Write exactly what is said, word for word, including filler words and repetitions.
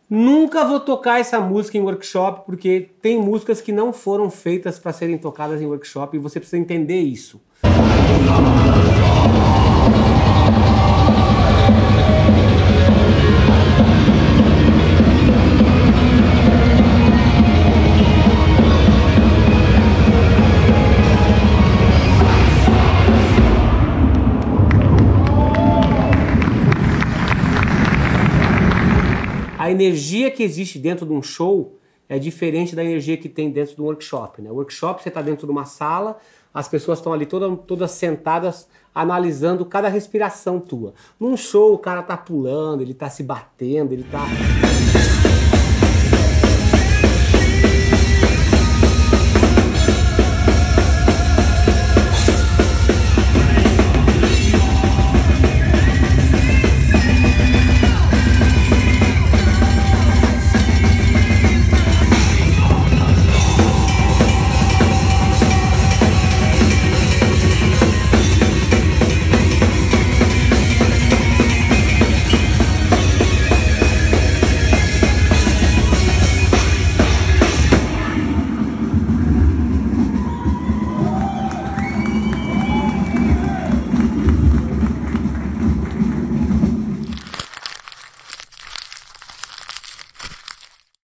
Nunca vou tocar essa música em workshop, porque tem músicas que não foram feitas para serem tocadas em workshop e você precisa entender isso. A energia que existe dentro de um show é diferente da energia que tem dentro de um workshop, né? O workshop, você está dentro de uma sala, as pessoas estão ali todas, todas sentadas analisando cada respiração tua. Num show o cara tá pulando, ele tá se batendo, ele tá...